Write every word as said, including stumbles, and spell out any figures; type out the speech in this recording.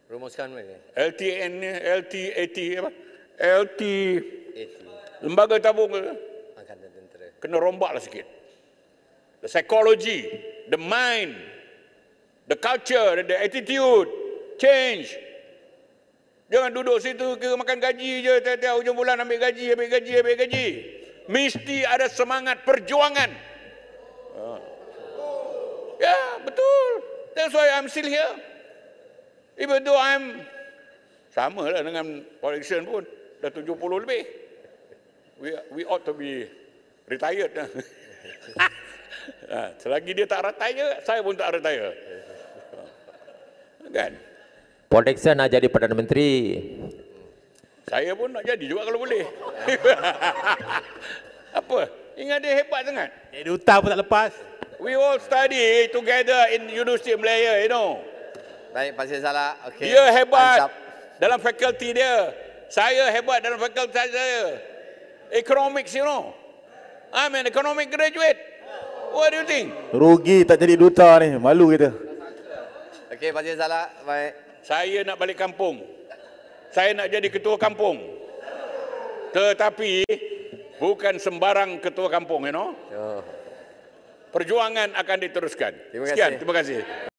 Rumuskan ini. L T N ni, L T A T apa? L T Lembaga Tabung Angkatan Tentera. kena rombaklah sikit. The psychology, the mind, the culture, the attitude change. Jangan duduk situ kira makan gaji je, tiap-tiap hujung bulan ambil gaji, ambil gaji, ambil gaji. Mesti ada semangat perjuangan. Ya, yeah, betul. That's why I'm still here. Even though I'm sama lah dengan politician pun dah tujuh puluh lebih. We we ought to be retired. Selagi dia tak retire, saya pun tak retire. Kan? Politician nak jadi Perdana Menteri. Saya pun nak jadi juga kalau boleh. Apa? Ingat dia hebat sangat. Jadi duta pun tak lepas. We all study together in University of Malaya, you know. Baik, Pak Sri Salah. Okay. Dia hebat Ansap. dalam fakulti dia. Saya hebat dalam fakulti saya. Economics, you know. I'm an economic graduate. What do you think? Rugi tak jadi duta ni, malu kita. Okey, Pak Sri Salah. Baik. Saya nak balik kampung. Saya nak jadi ketua kampung. Tetapi bukan sembarang ketua kampung, you know. Oh. Perjuangan akan diteruskan. Terima Sekian, kasih. terima kasih.